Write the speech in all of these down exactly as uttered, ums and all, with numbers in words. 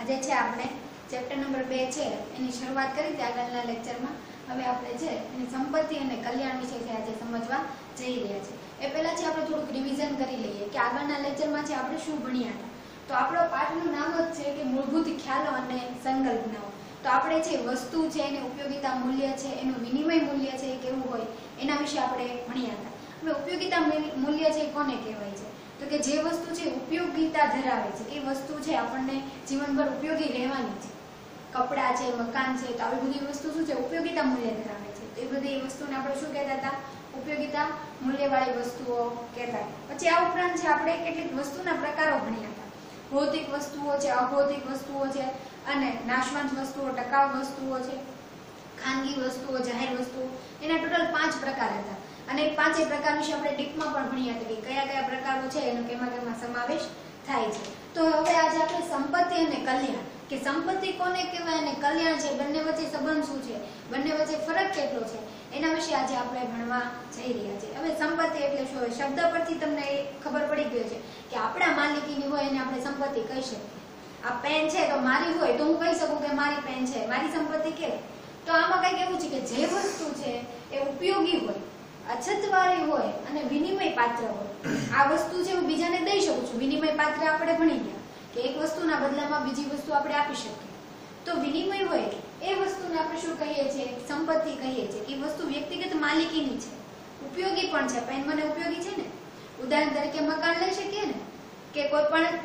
આજે છે આપણે ચેપ્ટર નંબર બે છે એની શરૂઆત કરી હતી આગળના લેક્ચરમાં. હવે આપણે છે એની સંપત્તિ અને કલ્યાણ વિશે છે આજે સમજવા જઈ રહ્યા છે. એ પહેલા છે આપણે થોડુંક રિવિઝન કરી લઈએ કે આગળના લેક્ચરમાં છે આપણે શું ભણ્યા હતા. તો આપણો પાઠનું નામ જ છે કે મૂળભૂત ખ્યાલો અને સંકલ્પનાઓ. તો આપણે છે વસ્તુ છે એની ઉપયોગિતા મૂલ્ય છે, એનું વિનિમય મૂલ્ય છે એ કેવું હોય એના વિશે આપણે ભણ્યા હતા. હવે ઉપયોગિતા મૂલ્ય છે કોને કહેવાય છે? તો કે જે વસ્તુ છે ઉપયોગિતા ધરાવે છે એ વસ્તુ છે આપણને જીવનભર ઉપયોગી રહેવાની છે. કપડા છે, મકાન છે, તો આવી બધી વસ્તુ શું છે ઉપયોગિતા મૂલ્ય ધરાવે છે. તો એ બધી વસ્તુને આપણે શું કહેતા હતા? ઉપયોગિતા મૂલ્યવાળી વસ્તુઓ કહેતા. પછી આ ઉપરાંત છે આપણે કેટલીક વસ્તુના પ્રકારો ભણ્યા હતા. ભૌતિક વસ્તુઓ છે, અભૌતિક વસ્તુઓ છે અને નાશવંત વસ્તુઓ, ટકાઉ વસ્તુઓ છે, ખાનગી વસ્તુઓ, જાહેર વસ્તુઓ, એના ટોટલ પાંચ પ્રકાર હતા. અને એ પાંચેય પ્રકાર વિશે આપણે ડીપમાં પણ ભણ્યા હતા કે કયા કયા પ્રકારો છે એનો કેમાં કેમાં સમાવેશ થાય છે. તો હવે આજે આપણે સંપત્તિ અને કલ્યાણ, કે સંપત્તિ કોને કહેવાય અને કલ્યાણ છે બંને વચ્ચે સંબંધ શું છે, બંને વચ્ચે ફરક કેટલો છે એના વિશે આજે આપણે ભણવા જઈ રહ્યા છીએ. હવે સંપત્તિ એટલે શું હોય? શબ્દ પરથી તમને ખબર પડી ગયો છે કે આપણા માલિકીની હોય એને આપણે સંપત્તિ કહી શકીએ. આ પેન છે તો મારી હોય તો હું કહી શકું કે મારી પેન છે, મારી સંપત્તિ કહેવાય. તો આમાં કંઈક એવું છે કે જે વસ્તુ છે એ ઉપયોગી હોય, અછતવાળી હોય અને વિનિમય પાત્ર હોય. આ વસ્તુ છે હું બીજાને દઈ શકું છું. વિનિમય પાત્ર આપણે ભણી ગયા કે એક વસ્તુના બદલામાં બીજી વસ્તુ આપણે આપી શકીએ. તો વિનિમય હોય એ વસ્તુને આપણે શું કહીએ છીએ? સંપત્તિ કહીએ છીએ. એ વસ્તુ વ્યક્તિગત માલિકીની છે, ઉપયોગી પણ છે. પેન મને ઉપયોગી છે ને. ઉદાહરણ તરીકે મકાન લઈ શકીએ ને, કે કોઈ પણ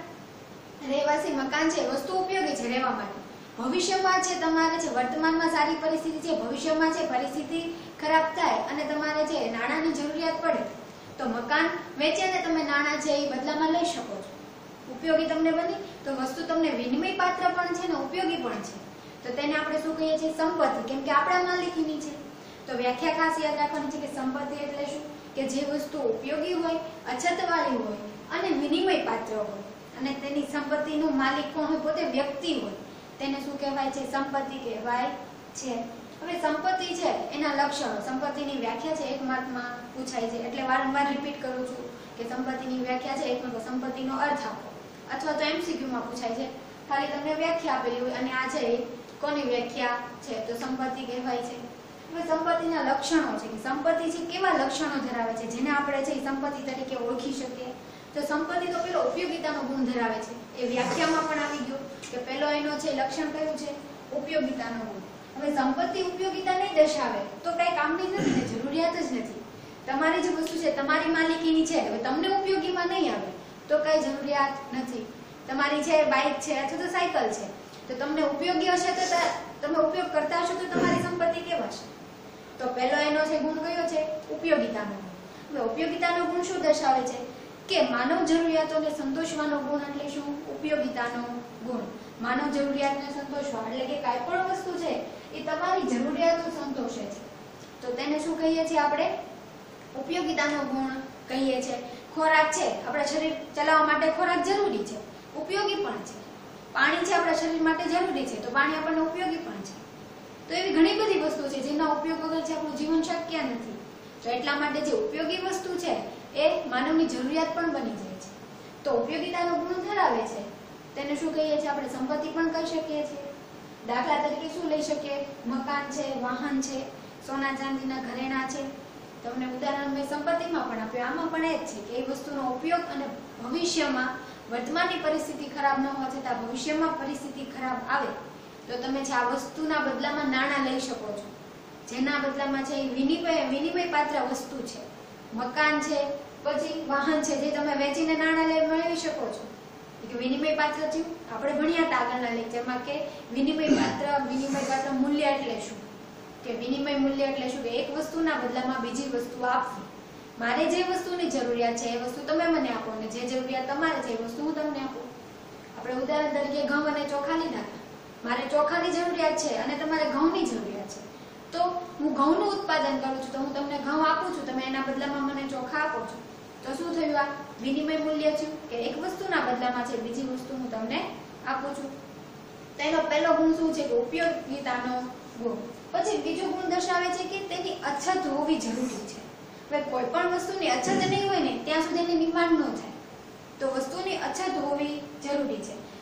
રહેવાસી મકાન છે વસ્તુ ઉપયોગી છે રહેવા માટે. ભવિષ્યમાં છે તમારે છે વર્તમાનમાં સારી પરિસ્થિતિ છે, ભવિષ્યમાં છે પરિસ્થિતિ ખરાબ થાય અને તમારે છે નાણાંની જરૂરિયાત પડે તો મકાન વેચીને તમે નાણાં છે એ બદલામાં લઈ શકો છો. ઉપયોગી તમને બની તો વસ્તુ તમને વિનિમય પાત્ર પણ છે ને ઉપયોગી પણ છે. તો તેને આપણે શું કહીએ છીએ? સંપત્તિ. કેમ કે આપણા માલિકીની છે. તો વ્યાખ્યા ખાસ યાદ રાખવાની છે કે સંપત્તિ એટલે શું? કે જે વસ્તુ ઉપયોગી હોય, અછતવાળી હોય અને વિનિમય પાત્ર હોય અને તેની સંપત્તિનું માલિક કોણ હોય? પોતે વ્યક્તિ હોય. તેને શું કહેવાય છે? સંપત્તિ કહેવાય છે. હવે સંપત્તિ છે એના લક્ષણો, સંપત્તિની વ્યાખ્યા છે એક માર્કમાં પૂછાય છે એટલે વારંવાર રિપીટ કરું છું કે સંપત્તિની વ્યાખ્યા છે એક માર્ક, સંપત્તિનો અર્થ આપો. અથવા તો એમસીક્યુ માં પૂછાય છે, ખાલી તમને વ્યાખ્યા આપેલી હોય અને આ છે કોની વ્યાખ્યા છે તો સંપત્તિ કહેવાય છે. હવે સંપત્તિના લક્ષણો છે કે સંપત્તિ છે કેવા લક્ષણો ધરાવે છે જેને આપણે છે સંપત્તિ તરીકે ઓળખી શકીએ. તો સંપત્તિ તો પેલો ઉપયોગિતાનો ગુણ ધરાવે છે. એ વ્યાખ્યામાં પણ આવી ગયો કે પેલો એનો છે લક્ષણ કયું છે? ઉપયોગિતાનો ગુણ. હવે સંપત્તિ ઉપયોગિતા નહીં દર્શાવે તો કઈ કામની નથી ને, જરૂરિયાત જ નથી. તમારી જે વસ્તુ છે તમારી માલિકીની છે, હવે તમને ઉપયોગીમાં નહીં આવે તો કઈ જરૂરિયાત નથી. તમારી છે બાઇક છે અથવા તો સાયકલ છે તો તમને ઉપયોગી હશે તો તમે ઉપયોગ કરતા હશો તો તમારી સંપત્તિ કહેવાશે. તો પહેલો એનો છે ગુણ કયો છે? ઉપયોગિતાનો ગુણ. હવે ઉપયોગિતાનો ગુણ શું દર્શાવે છે? કે માનવ જરૂરિયાતોને સંતોષવાનો ગુણ એટલે શું? ઉપયોગિતાનો ગુણ. માનવ જરૂરિયાતને સંતોષવા એટલે કે કાંઈ પણ વસ્તુ છે એ તમારી જરૂરિયાતો સંતોષે છે તો તેને શું કહીએ છીએ આપણે? ઉપયોગિતાનો ગુણ કહીએ છીએ. ખોરાક છે, આપણા શરીર ચલાવવા માટે ખોરાક જરૂરી છે, ઉપયોગી પણ છે. પાણી છે આપણા શરીર માટે જરૂરી છે તો પાણી આપણને ઉપયોગી પણ છે. તો એવી ઘણી બધી વસ્તુ છે જેના ઉપયોગ વગર છે આપણું જીવન શક્ય નથી. તો એટલા માટે જે ઉપયોગી વસ્તુ છે એ માનવની જરૂરિયાત પણ બની જાય છે. તો ઉપયોગિતાનો ગુણ ધરાવે છે તેને શું કહીએ છીએ? આપણે સંપત્તિ પણ કહી શકીએ છીએ. દાખલા તરીકે શું લઈ શકીએ? મકાન છે, વાહન છે, સોના ચાંદીના ઘરેણા છે. તમને ઉદાહરણ મેં સંપત્તિમાં પણ આપ્યું. આમાં પણ એ જ છે કે એ વસ્તુનો ઉપયોગ અને ભવિષ્યમાં વર્તમાનની પરિસ્થિતિ ખરાબ ન હોવા છતાં ભવિષ્યમાં પરિસ્થિતિ ખરાબ આવે તો તમે છે આ વસ્તુના બદલામાં નાણાં લઈ શકો છો. જેના બદલામાં છે એ વિનિમય વિનિમય પાત્ર વસ્તુ છે. મકાન છે, પછી વાહન છે જે તમે વેચીને નાણાં લઈ મેળવી શકો છો. કે વિનિમય પાત્ર છે આપણે ભણ્યા હતા આગળના લેક્ચરમાં કે વિનિમય પાત્ર વિનિમય પાત્ર મૂલ્ય એટલે શું? કે વિનિમય મૂલ્ય એટલે શું? કે એક વસ્તુના બદલામાં બીજી વસ્તુ આપવી. મારે જે વસ્તુની જરૂરિયાત છે એ વસ્તુ તમે મને આપો અને જે જરૂરિયાત તમારે છે એ વસ્તુ હું તમને આપું. આપણે ઉદાહરણ તરીકે ઘઉં અને ચોખા લીધા. મારે ચોખાની જરૂરિયાત છે અને તમારે ઘઉંની જરૂરિયાત છે તો હું ઘઉંનું ઉત્પાદન કરું છું તો હું તમને ઘઉં આપું છું, તમે એના બદલામાં મને ચોખા આપો છો. તો શું થયું? આ વિનિમય મૂલ્ય થયું કે એક વસ્તુના બદલામાં છે બીજી વસ્તુ હું તમને આપું છું. તેનો પહેલો ગુણ શું છે? કે ઉપયોગિતાનો ગુણ. પછી બીજો ગુણ દર્શાવે છે કે તેની અછત હોવી જરૂરી છે. હવે કોઈ પણ વસ્તુની અછત નહીં હોય ને ત્યાં સુધી એનું નિર્માણ ન થાય. તો વસ્તુની અછત હોવી જરૂરી છે.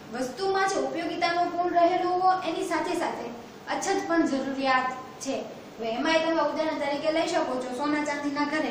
વસ્તુમાં છે ઉપયોગિતાનો ગુણ રહેલો હોવો એની સાથે સાથે અછત પણ જરૂરિયાત છે. હવે એમાંય તમે ઉદાહરણ તરીકે લઈ શકો છો સોના ચાંદીના ઘરે.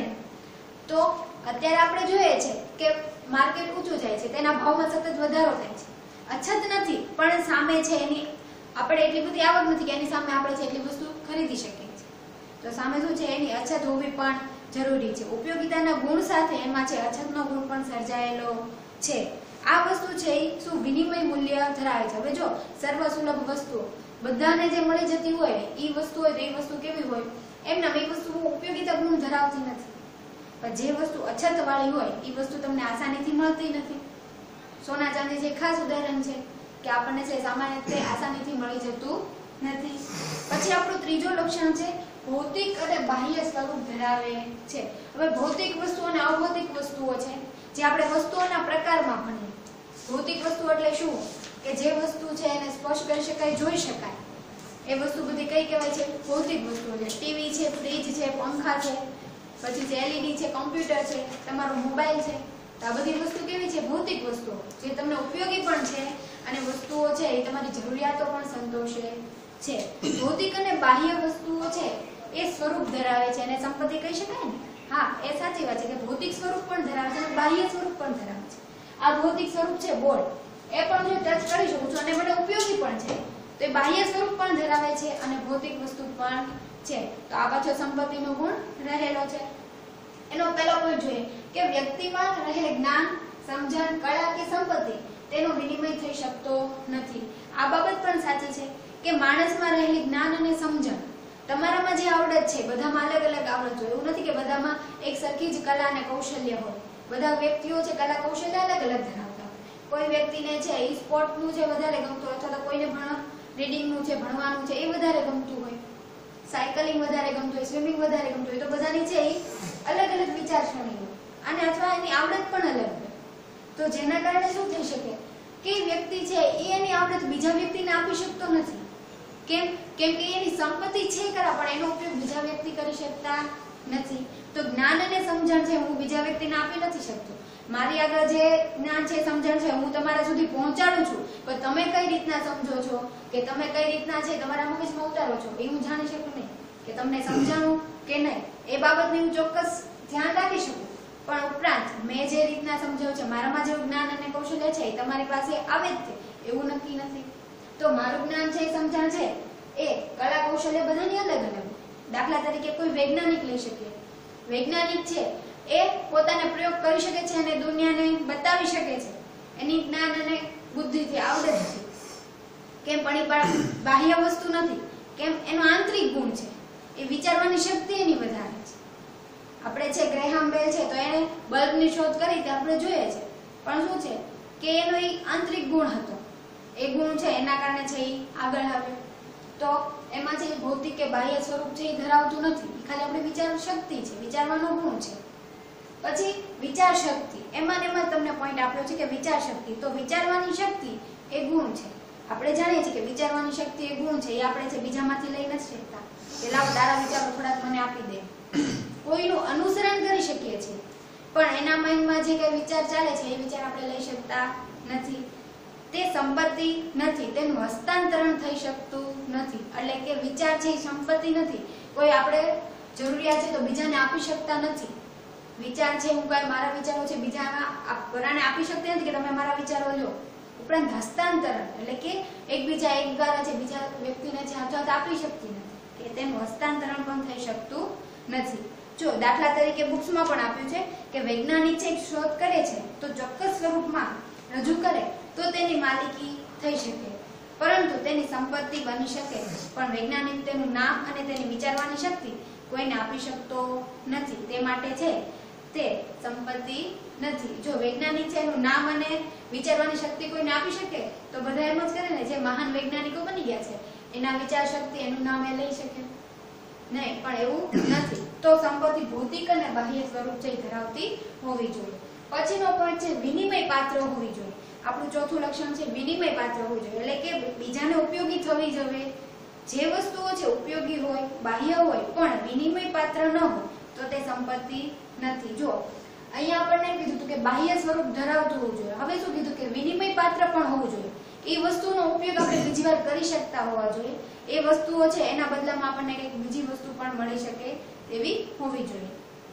તો અત્યારે આપણે જોઈએ છે કે માર્કેટ ઊંચું જાય છે, તેના ભાવમાં સતત વધારો થાય છે. અછત નથી પણ સામે છે એની આપણે એટલી બધી આવક નથી કે એની સામે આપણે છે એટલી વસ્તુ ખરીદી શકીએ છીએ. તો સામે શું છે એની અછત હોવી પણ જરૂરી છે. ઉપયોગિતાના ગુણ સાથે એમાં છે અછતનો ગુણ પણ સર્જાયેલો છે. આ વસ્તુ છે એ શું વિનિમય મૂલ્ય ધરાવે છે. હવે જો સર્વ સુલભ વસ્તુ બધાને જે મળી જતી હોય એ વસ્તુ હોય તો એ વસ્તુ કેવી હોય એમના એ વસ્તુ ઉપયોગિતા ગુણ ધરાવતી નથી. પણ જે વસ્તુ અછત વાળી હોય એ વસ્તુ તમને આસાનીથી મળતી નથી. સોના ચાંદી જે ખાસ ઉદાહરણ છે કે આપણને છે સામાન્ય રીતે આસાનીથી મળી જતું નથી. પછી આપણું ત્રીજો લક્ષણ છે ભૌતિક અને બાહ્ય સ્વરૂપ ધરાવે છે. હવે ભૌતિક વસ્તુઓ અને અભૌતિક વસ્તુઓ છે જે આપણે વસ્તુઓના પ્રકારમાં ભણીએ. ભૌતિક વસ્તુ એટલે શું કે જે વસ્તુ છે એને સ્પર્શ કરી શકાય, જોઈ શકાય, એ વસ્તુ બધી કઈ કહેવાય છે? ભૌતિક વસ્તુઓ છે. ટીવી છે, ફ્રીજ છે, પંખા છે, પછી છે એલઈડી છે, કોમ્પ્યુટર છે, તમારો મોબાઈલ છે. તો આ બધી વસ્તુ કેવી છે? ભૌતિક વસ્તુઓ જે તમને ઉપયોગી પણ છે અને વસ્તુઓ છે એ તમારી જરૂરિયાતો પણ સંતોષે છે. ભૌતિક અને બાહ્ય વસ્તુઓ છે એ સ્વરૂપ ધરાવે છે અને સંપત્તિ કહી શકાય ને? હા, એ સાચી વાત છે કે ભૌતિક સ્વરૂપ પણ ધરાવે છે અને બાહ્ય સ્વરૂપ પણ ધરાવે છે. આ ભૌતિક સ્વરૂપ છે બોર્ડ, એ પણ હું ટચ કરી શકું છું અને મને ઉપયોગી પણ છે. તો એ બાહ્ય સ્વરૂપ પણ ધરાવે છે અને ભૌતિક વસ્તુ પણ છે. તો આ પાછો સંપત્તિનો ગુણ રહેલો છે. એનો પહેલો પોઈન્ટ જોઈએ કે વ્યક્તિમાં રહેલ જ્ઞાન, સમજણ, કળા કે સંપત્તિ તેનો વિનિમય થઈ શકતો નથી. આ બાબત પણ સાચી છે કે માણસમાં રહેલી જ્ઞાન અને સમજણ, તમારામાં જે આવડત છે બધામાં અલગ અલગ આવડત હોય. એવું નથી કે બધામાં એક સરખી જ કલા અને કૌશલ્ય હોય. બધા વ્યક્તિઓ છે કલા કૌશલ્ય અલગ અલગ ધરાવતા હોય. કોઈ વ્યક્તિને છે ઈ સ્પોર્ટનું છે વધારે ગમતું હોય અથવા તો કોઈને ભણ રીડિંગનું છે, ભણવાનું છે એ વધારે ગમતું હોય, સાયકલિંગ વધારે ગમતું હોય, સ્વિમિંગ વધારે ગમતું હોય. તો બધાની છે એ અલગ અલગ વિચારસરણી હોય અને અથવા એની આવડત પણ અલગ હોય. તો જેના કારણે શું થઈ શકે કે વ્યક્તિ છે એ એની આવડત બીજા વ્યક્તિને આપી શકતો નથી. કેમ? કેમ કે એની સંપત્તિ છે ખરા પણ એનો ઉપયોગ બીજા વ્યક્તિ કરી શકતા નથી. તો જ્ઞાન અને સમજણ છે હું બીજા વ્યક્તિને આપી નથી શકતો. મારી આગળ જે જ્ઞાન છે, સમજણ છે હું તમારા સુધી પહોંચાડું છું, પણ તમે કઈ રીતના સમજો છો કે તમે કઈ રીતના છે તમારા મગજમાં ઉતારો છો એ હું જાણી શકું નહીં. કે તમને સમજાણું કે નહીં એ બાબતની હું ચોક્કસ ધ્યાન રાખી શકું, પણ ઉપરાંત મેં જે રીતના સમજાવ્યું છે મારામાં જે જ્ઞાન અને કૌશલ્ય છે એ તમારી પાસે આવે જ છે એવું નક્કી નથી. તો મારું જ્ઞાન છે, સમજણ છે એ કલા કૌશલ્ય બધાની અલગ અલગ. દાખલા તરીકે કોઈ વૈજ્ઞાનિક લઈ શકીએ. વૈજ્ઞાનિક છે એ પોતાને પ્રયોગ કરી શકે છે અને દુનિયાને બતાવી શકે છે. એની જ્ઞાન અને બુદ્ધિથી આવડત છે. કેમ? પણ એ બાહ્ય વસ્તુ નથી. કેમ? એનો આંતરિક ગુણ છે. એ વિચારવાની શક્તિ એની વધારે છે. આપણે છે ગ્રેહામ બેલ છે તો એને બલ્બની શોધ કરી તે આપણે જોઈએ છે, પણ શું છે કે એનો એ આંતરિક ગુણ હતો. એ ગુણ છે એના કારણે છે એ આગળ આવ્યો. તો એમાં જે ભૌતિક કે બાહ્ય સ્વરૂપ છે એ ધરાવતું નથી. ખાલી આપણે વિચાર શક્તિ છે, વિચારવાનો ગુણ છે. પછી વિચાર શક્તિ, એમાં ને એમાં તમને પોઈન્ટ આપ્યો છે કે વિચાર શક્તિ. તો વિચારવાની શક્તિ એ ગુણ છે. આપણે જાણીએ છીએ કે વિચારવાની શક્તિ એ ગુણ છે. એ આપણે છે બીજામાંથી લઈ નથી શકતા કે લાવ તારા વિચારો થોડાક મને આપી દે. કોઈનું અનુસરણ કરી શકીએ છીએ પણ એના માઇન્ડમાં જે કઈ વિચાર ચાલે છે એ વિચાર આપણે લઈ શકતા નથી. તે સંપત્તિ નથી, તેનું હસ્તાંતરણ થઈ શકતું નથી. એટલે કે વિચાર છે એ સંપત્તિ નથી. કોઈ આપણે જરૂરિયાત છે તો બીજાને આપી શકતા નથી. વિચાર છે હું કઈ મારા વિચારો છે બીજાના પરાને આપી શકતી નથી કે તમે મારા વિચારો લો. ઉપરાંત હસ્તાંતરણ એટલે કે એકબીજા એક દ્વારા છે બીજા વ્યક્તિને છે હાથો આપી શકતી નથી કે તેનું હસ્તાંતરણ પણ થઈ શકતું નથી. જો દાખલા તરીકે બુક્સમાં પણ આપ્યું છે કે વૈજ્ઞાનિક છે શોધ કરે છે તો ચોક્કસ સ્વરૂપમાં રજૂ કરે તો તેની માલિકી થઈ શકે, પરંતુ તેની સંપત્તિ બની શકે. પણ વૈજ્ઞાનિક તેનું નામ અને તેની વિચારવાની શક્તિ કોઈને આપી શકતો નથી. તે માટે છે તે સંપત્તિ નથી. જો વૈજ્ઞાનિક છે એનું નામ અને વિચારવાની શક્તિ કોઈને આપી શકે તો બધા એમ જ કરે ને, જે મહાન વૈજ્ઞાનિકો બની ગયા છે એના વિચાર શક્તિ એનું નામ એ લઈ શકે નહીં, પણ એવું નથી. તો સંપત્તિ ભૌતિક અને બાહ્ય સ્વરૂપ છે ધરાવતી હોવી જોઈએ. પછીનો પોઈન્ટ છે વિનિમય પાત્ર હોવી જોઈએ. આપણું ચોથું લક્ષણ છે વિનિમય પાત્ર હોવું જોઈએ. એટલે કે બીજાને ઉપયોગી થવી જોઈએ. જે વસ્તુઓ છે ઉપયોગી હોય, બાહ્ય હોય, પણ વિનિમય પાત્ર ન હોય તો તે સંપત્તિ નથી. જો અહીંયા આપણને કીધું કે બાહ્ય સ્વરૂપ ધરાવતું હોવું જોઈએ. હવે શું કીધું કે વિનિમય પાત્ર પણ હોવું જોઈએ. એ વસ્તુનો ઉપયોગ આપણે બીજી વાર કરી શકતા હોવા જોઈએ. એ વસ્તુઓ છે એના બદલામાં આપણને કંઈક બીજી વસ્તુ પણ મળી શકે તેવી હોવી જોઈએ.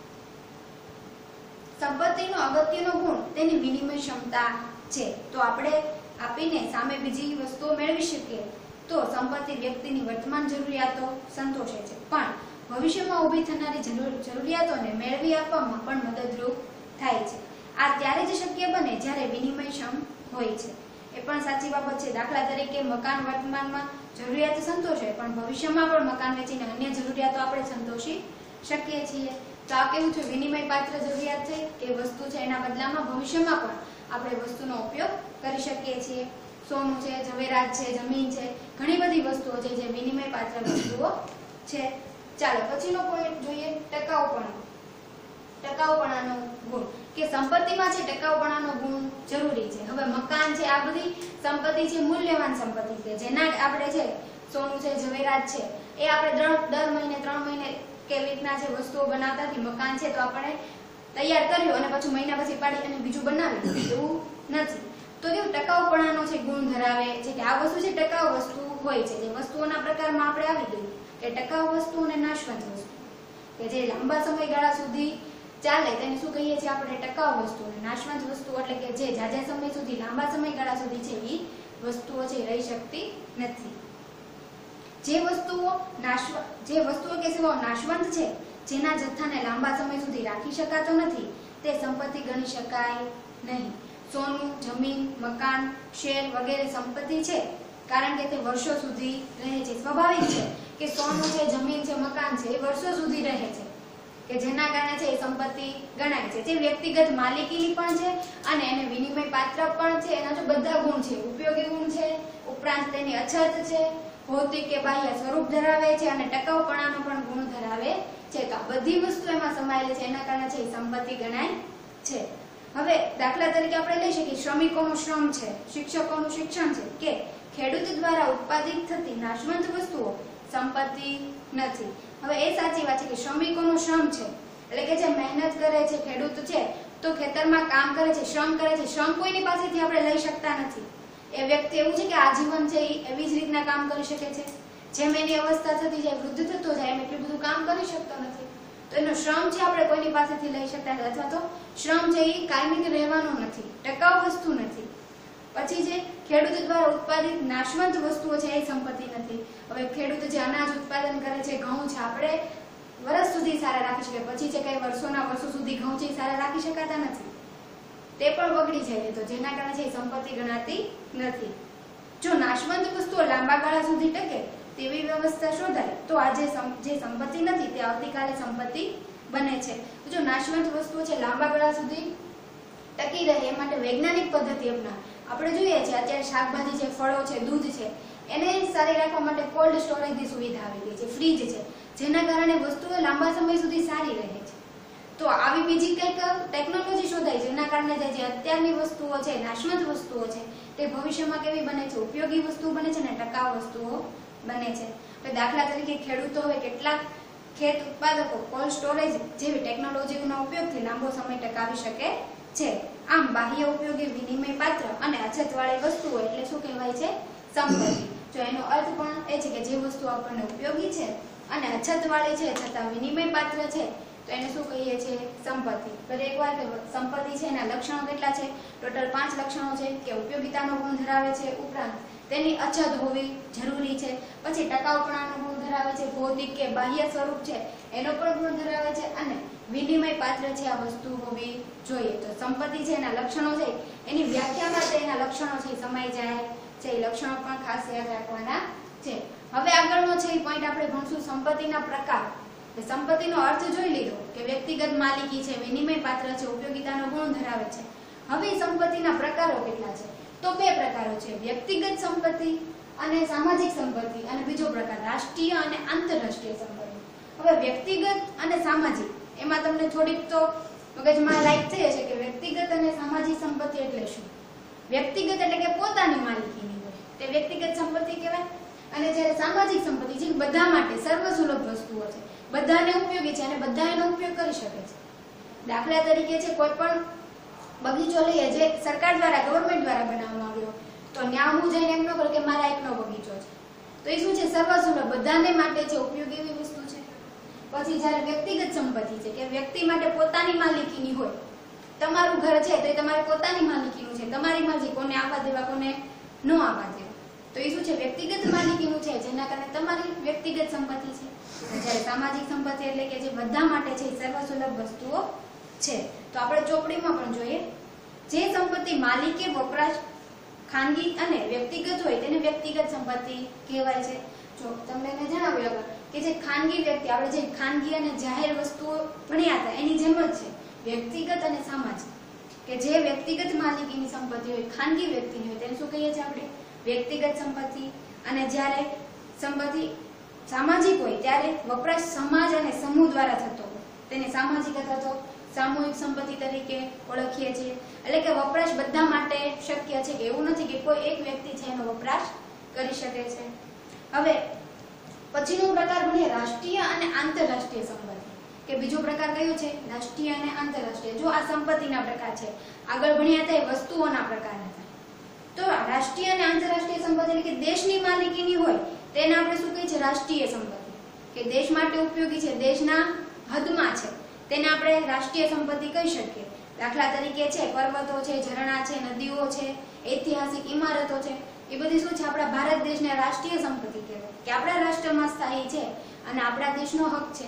સંપત્તિનો અગત્યનો ગુણ તેની વિનિમય ક્ષમતા છે. તો આપણે આપીને સામે બીજી વસ્તુઓ મેળવી શકીએ તો સંપત્તિ વ્યક્તિની વર્તમાન જરૂરિયાતો સંતોષે છે, પણ ભવિષ્યમાં ઊભી થનારી જરૂરિયાતોને મેળવી આપવામાં પણ મદદરૂપ થાય છે. આ ત્યારે જ શક્ય બને જ્યારે વિનિમયક્ષમ હોય છે. એ પણ સાચી બાબત છે. દાખલા તરીકે મકાન વર્તમાનમાં જરૂરિયાતો સંતોષે, પણ ભવિષ્યમાં પણ મકાન વેચીને અન્ય જરૂરિયાતો આપણે સંતોષી શકીએ છીએ. તો આ કેવું છે? વિનિમય પાત્ર જરૂરિયાત છે કે વસ્તુ છે, એના બદલામાં ભવિષ્યમાં પણ આપણે વસ્તુનો ઉપયોગ કરી શકીએ છીએ. સોનું છે, ઝવેરાત છે, જમીન છે, ઘણી બધી વસ્તુઓ છે જે વિનિમય પાત્ર વસ્તુઓ છે. ચાલો પછીનો પોઈન્ટ જોઈએ, ટકાઉપણું. ટકાઉપણાનો ગુણ કે સંપત્તિમાં છે ટકાઉપણાનો ગુણ જરૂરી છે. હવે મકાન છે, આ બધી સંપત્તિ છે મૂલ્યવાન સંપત્તિ છે, જેના આપણે છે સોનું છે, ઝવેરાત છે, એ આપણે દર મહિને ત્રણ મહિને કેવી રીતના જે વસ્તુઓ બનાવતા હતી, મકાન છે તો આપણે તૈયાર કર્યું અને પછી મહિના પછી પાડી અને બીજું બનાવી, એવું નથી. તો કેવું ટકાઉપણાનો છે ગુણ ધરાવે છે કે આ વસ્તુ છે ટકાઉ વસ્તુ હોય છે. જે વસ્તુઓના પ્રકારમાં આપણે આવી ગયું કે ટકાઉ વસ્તુ અને નાશવંત વસ્તુ, કે જે લાંબા સમયગાળા સુધી ચાલે તેને શું કહીએ છીએ આપણે? ટકાઉ વસ્તુ. અને નાશવંત વસ્તુ એટલે કે જે જાજા સમય સુધી, લાંબા સમયગાળા સુધી છે એ વસ્તુઓ છે રહી શકતી નથી. જે વસ્તુઓ નાશવ જે વસ્તુઓ કે સેવાઓ નાશવંત છે, જેના જથ્થાને લાંબા સમય સુધી રાખી શકાતો નથી, તે સંપત્તિ ગણી શકાય નહીં. સોનું, જમીન, મકાન, શેર વગેરે સંપત્તિ છે કારણ કે તે વર્ષો સુધી રહે છે. સ્વાભાવિક છે કે સોનું છે, જમીન છે, મકાન છે એ વર્ષો સુધી રહે છે, કે જેના કારણે છે એ સંપત્તિ ગણાય છે. જે વ્યક્તિગત માલિકીની પણ છે અને એને વિનિમય પાત્ર પણ છે. એના જો બધા ગુણ છે, ઉપયોગી ગુણ છે, ઉપરાંત તેની અછત છે, ભૌતિક કે બાહ્ય સ્વરૂપ ધરાવે છે અને ટકાઉપણાનો પણ ગુણ ધરાવે છે. તો આ બધી વસ્તુ એમાં સમાયેલી છે, એના કારણે છે એ સંપત્તિ ગણાય છે. હવે દાખલા તરીકે આપણે લઈ શકીએ શ્રમિકોનો શ્રમ છે, શિક્ષકોનું શિક્ષણ છે, કે ખેડૂત દ્વારા ઉત્પાદિત થતી નાશવંત વસ્તુઓ સંપત્તિ નથી. હવે એ સાચી વાત છે કે શ્રમિકોનો શ્રમ છે એટલે કે જે મહેનત કરે છે, ખેડૂત છે તો ખેતરમાં કામ કરે છે, શ્રમ કરે છે, શ્રમ કોઈની પાસેથી આપણે લઈ શકતા નથી. એ વ્યક્તિ એવું છે કે આજીવન છે એ એવી જ રીતના કામ કરી શકે છે. જેમ એની અવસ્થા થતી જાય, વૃદ્ધ થતો જાય, એમ એટલું બધું કામ કરી શકતો નથી. તો એનો શ્રમ છે આપણે કોઈની પાસેથી લઈ શકતા નથી, અથવા તો શ્રમ છે એ કાયમી રહેવાનો નથી, ટકાઉ વસ્તુ નથી. પછી જે ખેડૂત દ્વારા ઉત્પાદિત નાશવંત વસ્તુઓ છે એ સંપત્તિ નથી. હવે ખેડૂત જે અનાજ ઉત્પાદન કરે છે, ઘઉં છે, આપણે વર્ષ સુધી સારા રાખી શકીએ, પછી છે કઈ વર્ષોના વર્ષો સુધી ઘઉં છે સારા રાખી શકાતા નથી, તે પણ બગડી જાય, તો જેના કારણે છે સંપત્તિ ગણાતી નથી. જો નાશવંત વસ્તુઓ લાંબા ગાળા સુધી ટકે તેવી વ્યવસ્થા શોધાય તો આજે જે સંપત્તિ નથી તે આવતીકાલે સંપત્તિ બને છે. જો નાશવંત વસ્તુઓ છે લાંબા ગાળા સુધી ટકી રહે એ માટે વૈજ્ઞાનિક પદ્ધતિ અપનાવે. આપણે જોઈએ છે અત્યારે શાકભાજી છે, ફળો છે, દૂધ છે, એને સારી રાખવા માટે કોલ્ડ સ્ટોરેજની સુવિધા આવી ગઈ છે, ફ્રીજ છે, જેના કારણે વસ્તુઓ લાંબા સમય સુધી સારી રહે છે. તો આવી બીજી કંઈક ટેકનોલોજી શોધાય જેના કારણે જે અત્યારની વસ્તુઓ છે, નાશવંત વસ્તુઓ છે, તે ભવિષ્યમાં કેવી બને છે? ઉપયોગી વસ્તુઓ બને છે અને ટકાઉ વસ્તુઓ બને છે. તો દાખલા તરીકે ખેડૂતો હવે કેટલાક ખેત ઉત્પાદકો કોલ્ડ સ્ટોરેજ જેવી ટેકનોલોજીનો ઉપયોગથી લાંબો સમય ટકાવી શકે છે. આમ બાહ્ય ઉપયોગી, વિનિમય પાત્ર અને અછતવાળી વસ્તુઓ એટલે શું કહેવાય છે? સંપત્તિ. જો એનો અર્થ પણ એ છે કે જે વસ્તુ આપણને ઉપયોગી છે અને અછતવાળી છે છતાં વિનિમય પાત્ર છે તો એને શું કહીએ છીએ? સંપત્તિ. તો એકવાર કે સંપત્તિ છે એના લક્ષણો કેટલા છે? ટોટલ પાંચ લક્ષણો છે કે ઉપયોગિતાનો ગુણ ધરાવે છે, ઉપરાંત તેની અછત હોવી જરૂરી છે, પછી ટકાઉપણાનો ગુણ ધરાવે છે, ભૌતિક કે બાહ્ય સ્વરૂપ છે એનો પણ ગુણ ધરાવે છે અને વિનિમય પાત્ર છે આ વસ્તુ હોવી જોઈએ. તો સંપત્તિ છે એના લક્ષણો છે એની વ્યાખ્યામાં તે એના લક્ષણો છે સમાઈ જાય છે, એ લક્ષણો પણ ખાસ યાદ રાખવાના છે. હવે આગળનો છે એ પોઈન્ટ આપણે ભણશું સંપત્તિના પ્રકાર. સંપત્તિનો અર્થ જોઈ લીધો કે વ્યક્તિગત માલિકી છે, વિનિમય પાત્ર છે, ઉપયોગિતાનો ગુણ ધરાવે છે. હવે સંપત્તિના પ્રકારો કેટલા છે? તો બે પ્રકારો છે, વ્યક્તિગત સંપત્તિ અને સામાજિક સંપત્તિ, અને બીજો પ્રકાર રાષ્ટ્રીય અને આંતરરાષ્ટ્રીય સંપત્તિ. હવે વ્યક્તિગત અને સામાજિક એમાં તમને થોડીક તો મગજમાં લાઈક થઈ હશે કે વ્યક્તિગત અને સામાજિક સંપત્તિ એટલે શું? વ્યક્તિગત એટલે કે પોતાની માલિકીની હોય તે વ્યક્તિગત સંપત્તિ કહેવાય, અને જ્યારે સામાજિક સંપત્તિ છે બધા માટે સર્વસુલભ વસ્તુઓ છે, બધાને ઉપયોગી છે અને બધા એનો ઉપયોગ કરી શકે છે. દાખલા તરીકે છે કોઈ પણ બગીચો લઈએ જે સરકાર દ્વારા, ગવર્મેન્ટ દ્વારા બનાવવામાં આવ્યો, તો ન્યા હું જઈને એમ ન કરું કે મારા એકનો બગીચો છે, તો એ શું છે? સર્વસુલભ, બધાને માટે છે, ઉપયોગી એવી વસ્તુ છે. પછી જ્યારે વ્યક્તિગત સંપત્તિ છે કે વ્યક્તિ માટે પોતાની માલિકીની હોય, તમારું ઘર છે તો એ તમારી પોતાની માલિકીનું છે, તમારી મરજી કોને આવવા દેવા કોને ન આવવા દેવા, તો એ શું છે? વ્યક્તિગત માલિકીનું છે, જેના કારણે તમારી વ્યક્તિગત સંપત્તિ છે. જ્યારે સામાજિક સંપત્તિ એટલે કે જે બધા માટે છે, સર્વસુલભ વસ્તુઓ છે. તો આપણે ચોપડીમાં પણ જોઈએ, જે સંપત્તિ માલિકે વપરાશ ખાનગી અને વ્યક્તિગત હોય તેને વ્યક્તિગત સંપત્તિ કહેવાય છે. જો તમને મેં જણાવ્યું કે જે ખાનગી વ્યક્તિ, આપણે જે ખાનગી અને જાહેર વસ્તુઓ ભણ્યા હતા એની જેમ જ છે વ્યક્તિગત અને સામાજિક, કે જે વ્યક્તિગત માલિકીની સંપત્તિ હોય, ખાનગી વ્યક્તિની હોય, તેને શું કહીએ છીએ આપણે? વ્યક્તિગત સંપત્તિ. અને જ્યારે સંપત્તિ સામાજિક હોય ત્યારે વપરાશ સમાજ અને સમૂહ દ્વારા થતો હોય તેને સામાજિક અથવા તો સામૂહિક સંપત્તિ તરીકે ઓળખીએ છીએ. એટલે કે વપરાશ બધા માટે શક્ય છે, કે એવું નથી કે કોઈ એક વ્યક્તિ છે એનો વપરાશ કરી શકે છે. હવે પછીનો પ્રકાર ભણીએ રાષ્ટ્રીય અને આંતરરાષ્ટ્રીય સંપત્તિ, કે બીજો પ્રકાર કયો છે? રાષ્ટ્રીય અને આંતરરાષ્ટ્રીય. જો આ સંપત્તિના પ્રકાર છે, આગળ ભણ્યા હતા એ વસ્તુઓના પ્રકાર હતા. તો રાષ્ટ્રીય અને આંતરરાષ્ટ્રીય સંપત્તિ એટલે કે દેશની માલિકીની હોય તેને આપણે શું કહીએ છીએ? રાષ્ટ્રીય સંપત્તિ, કે દેશ માટે ઉપયોગી છે, દેશના હદમાં છે, તેને આપણે રાષ્ટ્રીય સંપત્તિ કહી શકીએ. દાખલા તરીકે છે પર્વતો છે, ઝરણા છે, નદીઓ છે, ઐતિહાસિક ઇમારતો છે, એ બધી શું છે? આપણા ભારત દેશને રાષ્ટ્રીય સંપત્તિ કહેવાય, કે આપણા રાષ્ટ્રમાં સ્થાયી છે અને આપણા દેશનો હક છે.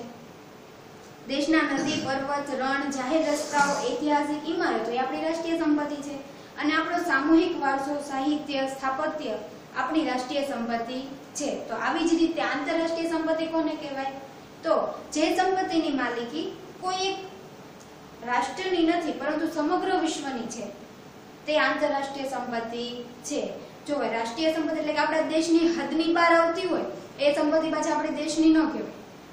દેશના નદી, પર્વત, રણ, જાહેર રસ્તાઓ, ઐતિહાસિક ઇમારતો એ આપણી રાષ્ટ્રીય સંપત્તિ છે. અને આપણો સામૂહિક વારસો, સાહિત્ય, સ્થાપત્ય આપણી રાષ્ટ્રીય સંપત્તિ છે. તો આવી જ રીતે આંતરરાષ્ટ્રીય સંપત્તિ કોને કહેવાય? તો જે સંપત્તિની માલિકી કોઈ એક રાષ્ટ્રની નથી પરંતુ સમગ્ર વિશ્વની છે તે આંતરરાષ્ટ્રીય સંપત્તિ છે. જો રાષ્ટ્રીય સંપત્તિ એટલે કે આપણા દેશની હદની બહાર આવતી હોય એ સંપત્તિ પાછી આપણી દેશની ન કહેવાય.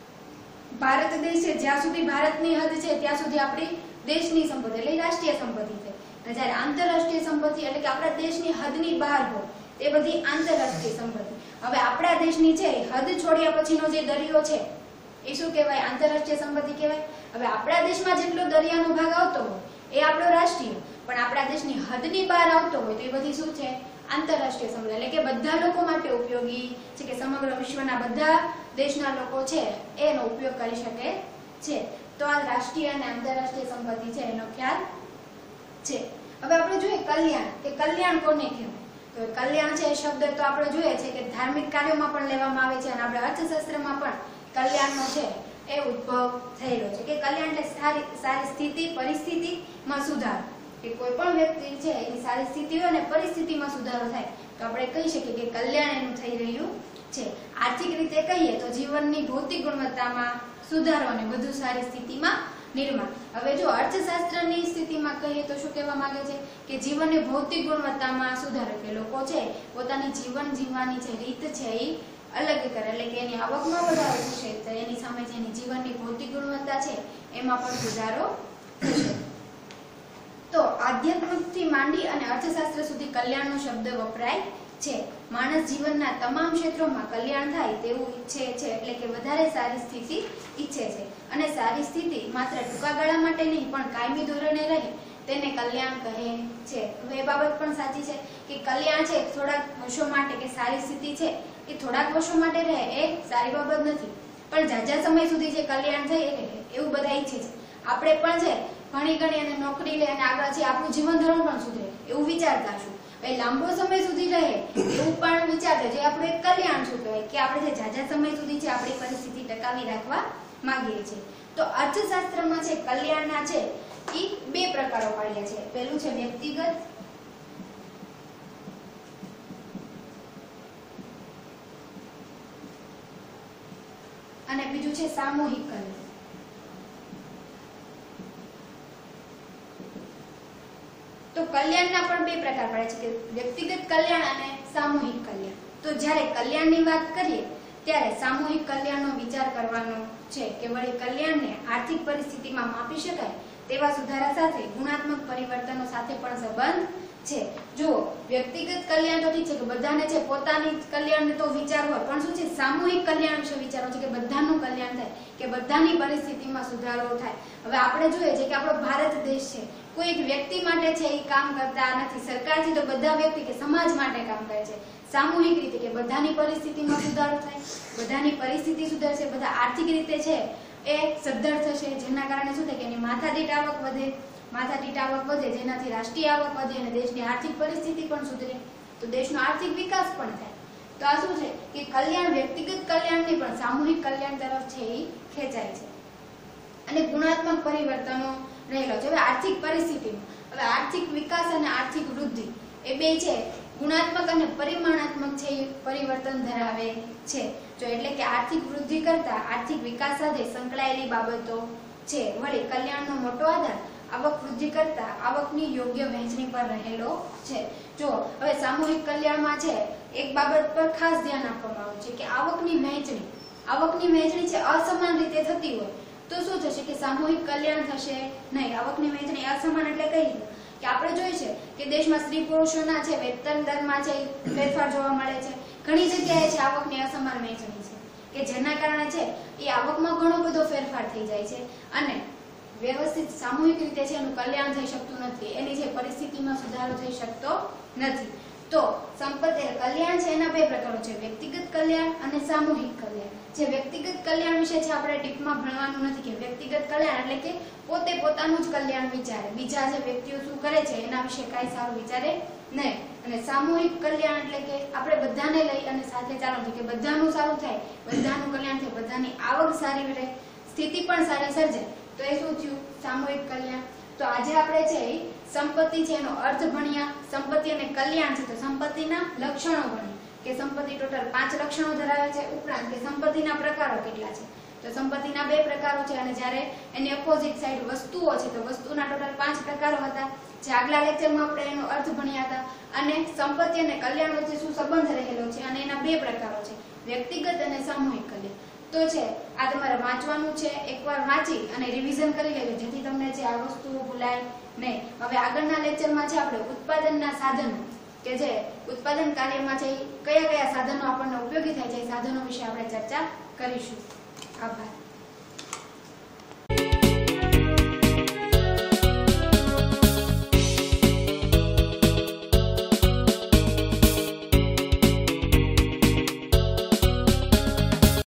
ભારત દેશ છે, જ્યાં સુધી ભારતની હદ છે ત્યાં સુધી આપણી દેશની સંપત્તિ એટલે રાષ્ટ્રીય સંપત્તિ છે. અને જ્યારે આંતરરાષ્ટ્રીય સંપત્તિ એટલે કે આપણા દેશની હદની બહાર હોય એ બધી આંતરરાષ્ટ્રીય સંપત્તિ. હવે આપણા દેશની છે હદ છોડ્યા પછીનો જે દરિયો છે એ શું કહેવાય? આંતરરાષ્ટ્રીય સંપત્તિ કહેવાય. હવે આપણા દેશમાં જેટલો દરિયાનો ભાગ આવતો હોય એ આપણો રાષ્ટ્રીય, પણ આપણા દેશની હદની બહાર આવતો હોય તો એ બધી શું છે? આંતરરાષ્ટ્રીય સંપત્તિ. એટલે કે બધા લોકો માટે ઉપયોગી છે, કે સમગ્ર વિશ્વના બધા દેશના લોકો છે એનો ઉપયોગ કરી શકે છે. તો આ રાષ્ટ્રીય અને આંતરરાષ્ટ્રીય સંપત્તિ છે એનો ખ્યાલ છે. હવે આપણે જોઈએ કલ્યાણ, કે કલ્યાણ કોને કહેવાય? તો કલ્યાણ છે એ શબ્દ તો આપણે જોઈએ છે કે ધાર્મિક કાર્યોમાં પણ લેવામાં આવે છે અને આપણે અર્થશાસ્ત્રમાં પણ કલ્યાણનો છે એ ઉદ્ભવ થયેલો છે. કે કલ્યાણ એટલે સારી સારી સ્થિતિ, પરિસ્થિતિમાં સુધારો, કે કોઈ પણ વ્યક્તિ છે એની સારી સ્થિતિ હોય અને પરિસ્થિતિમાં સુધારો થાય તો આપણે કહી શકીએ કે કલ્યાણ એનું થઈ રહ્યું છે. આર્થિક રીતે કહીએ તો જીવનની ભૌતિક ગુણવત્તામાં સુધારો અને વધુ સારી સ્થિતિમાં નિર્માણ. હવે જો અર્થશાસ્ત્રની સ્થિતિમાં કહીએ તો શું કહેવા માંગે છે? કે જીવનની ભૌતિક ગુણવત્તામાં સુધારો, કે લોકો છે પોતાની જીવન જીવવાની જે રીત છે એ અલગ કરે, એટલે કે એની આવકમાં વધારો થશે તો એની સામે જેની જીવનની ભૌતિક ગુણવત્તા છે એમાં પણ સુધારો થશે. તો આધ્યાત્મિકથી માંડી અને અર્થશાસ્ત્ર સુધી કલ્યાણનો શબ્દ વપરાય છે. માણસ જીવનના તમામ ક્ષેત્રોમાં કલ્યાણ થાય તેવું ઈચ્છે છે, એટલે કે વધારે સારી સ્થિતિ ઈચ્છે છે. અને સારી સ્થિતિ માત્ર ટૂંકા ગાળા માટે નહીં પણ કાયમી ધોરણે રહે તેને કલ્યાણ કહે છે. હવે એ બાબત પણ સાચી છે કે કલ્યાણ છે થોડાક વર્ષો માટે, કે સારી સ્થિતિ છે એ થોડાક વર્ષો માટે રહે એ સારી બાબત નથી, પણ જાજા સમય સુધી જે કલ્યાણ થાય એ રહે એવું બધા ઈચ્છે છે. આપણે પણ છે ભણી ગણી અને નોકરી લે અને આગળ છે આપણું જીવન ધોરણ પણ સુધરે એવું વિચારતા છું, ભાઈ લાંબો સમય સુધી રહે એવું પણ વિચારતા, જે આપણું એક કલ્યાણ શું કહેવાય કે આપણે જે જાજા સમય સુધી છે આપણી પરિસ્થિતિ ટકાવી રાખવા માંગીએ છીએ. તો અર્થશાસ્ત્રમાં છે કલ્યાણના છે એ બે પ્રકારો પાડ્યા છે. પહેલું છે વ્યક્તિગત અને બીજું છે સામૂહિક કલ્યાણ. તો કલ્યાણના પણ બે પ્રકાર પડે છે, કે વ્યક્તિગત કલ્યાણ અને સામૂહિક કલ્યાણ. તો જ્યારે કલ્યાણની વાત કરીએ ત્યારે સામૂહિક કલ્યાણનો વિચાર કરવાનો છે કે વળી કલ્યાણને આર્થિક પરિસ્થિતિમાં માપી શકાય તેવા સુધારા સાથે ગુણાત્મક પરિવર્તનો સાથે પણ સંબંધ છે. જો વ્યક્તિગત કલ્યાણ તો ઠીક છે કે બધાને છે પોતાની કલ્યાણ તો વિચાર હોય, પણ શું છે સામૂહિક કલ્યાણ વિશે વિચારો છે કે બધાનું કલ્યાણ થાય, કે બધાની પરિસ્થિતિમાં સુધારો થાય. હવે આપણે જોઈએ છે કે આપણો ભારત દેશ છે કોઈ એક વ્યક્તિ માટે છે એ કામ કરતા નથી. સરકાર છે તો બધા વ્યક્તિ કે સમાજ માટે કામ કરે છે, સામૂહિક રીતે કે બધાની પરિસ્થિતિમાં સુધારો થાય, બધાની પરિસ્થિતિ સુધરશે, બધા આર્થિક રીતે છે એ સદ્ધર થશે, જેના કારણે શું થાય કે એની માથાદીઠ આવક વધે, માથાદીઠ આવક વધે જેનાથી રાષ્ટ્રીય આવક વધે અને દેશની આર્થિક પરિસ્થિતિ પણ સુધરે, તો દેશનો આર્થિક વિકાસ પણ થાય. તો આ શું છે કે કલ્યાણ વ્યક્તિગત કલ્યાણની પણ સામૂહિક કલ્યાણ તરફ છે એ ખેંચાય છે. અને ગુણાત્મક પરિવર્તનો રહેલો છે. હવે આર્થિક પરિસ્થિતિમાં હવે આર્થિક વિકાસ અને આર્થિક વૃદ્ધિ એ બે છે ગુણાત્મક અને પરિમાણાત્મક છે એ પરિવર્તન ધરાવે છે. જો એટલે કે આર્થિક વૃદ્ધિ કરતા આર્થિક વિકાસ સાથે સંકળાયેલી બાબતો છે. વળી કલ્યાણનો મોટો આધાર આવક વૃદ્ધિ કરતા આવકની યોગ્ય વહેંચણી પર રહેલો છે. જો હવે સામૂહિક કલ્યાણમાં છે એક બાબત પર ખાસ ધ્યાન આપવામાં આવ્યું છે કે આવકની વહેંચણી આવકની વહેંચણી છે અસમાન રીતે થતી હોય તો શું થશે કે સામૂહિક કલ્યાણ થશે નહીં. આવકની વહેંચણી અસમાન એટલે કઈ રીતે કે આપણે જોઈ છે કે દેશમાં સ્ત્રી પુરુષોના છે વેતન દરમાં છે ફેરફાર જોવા મળે છે. ઘણી જગ્યાએ છે આવકની અસમાન વહેંચણી છે કે જેના કારણે છે એ આવકમાં ઘણો બધો ફેરફાર થઈ જાય છે અને વ્યવસ્થિત સામૂહિક રીતે છે એનું કલ્યાણ થઈ શકતું નથી, એની જે પરિસ્થિતિમાં સુધારો થઈ શકતો નથી. તો સંપત્તિ કલ્યાણ છે એના બે પ્રકારો છે, વ્યક્તિગત કલ્યાણ અને સામૂહિક કલ્યાણ. જે વ્યક્તિગત કલ્યાણ વિશે છે આપણે ડીપમાં ભણવાનું નથી કે વ્યક્તિગત કલ્યાણ એટલે કે પોતે પોતાનું જ કલ્યાણ વિચારે, બીજા જે વ્યક્તિઓ શું કરે છે એના વિશે કાંઈ સારું વિચારે નહીં. અને સામૂહિક કલ્યાણ એટલે કે આપણે બધાને લઈ અને સાથે ચાલવું કે બધાનું સારું થાય, બધાનું કલ્યાણ થાય, બધાની આવક સારી રહે, સ્થિતિ પણ સારી સર્જાય, તો એ શું થયું સામૂહિક કલ્યાણ. તો આજે આપણે છે સંપત્તિ છે એનો અર્થ ભણ્યા, સંપત્તિ અને કલ્યાણ છે તો સંપત્તિના લક્ષણો ભણ્યા કે સંપત્તિ ટોટલ પાંચ લક્ષણો ધરાવે છે, ઉપરાંત કે સંપત્તિના પ્રકારો કેટલા છે તો સંપત્તિના બે પ્રકારો છે અને જ્યારે એની ઓપોઝિટ સાઈડ વસ્તુઓ છે તો વસ્તુના ટોટલ પાંચ પ્રકારો હતા જે આગલા લેક્ચરમાં આપણે એનો અર્થ ભણ્યા હતા. અને સંપત્તિ અને કલ્યાણ વચ્ચે શું સંબંધ રહેલો છે અને એના બે પ્રકારો છે વ્યક્તિગત અને સામૂહિક કલ્યાણ. તો છે આ તમારે વાંચવાનું છે, એકવાર વાંચી અને રિવિઝન કરી લેજો જેથી તમને જે આ વસ્તુઓ ભૂલાય નહીં. હવે આગળના લેક્ચરમાં છે આપણે ઉત્પાદનના સાધનો કે જે ઉત્પાદન કાર્યમાં છે કયા કયા સાધનો આપણને ઉપયોગી થાય છે એ સાધનો વિશે આપણે ચર્ચા કરીશું. આભાર.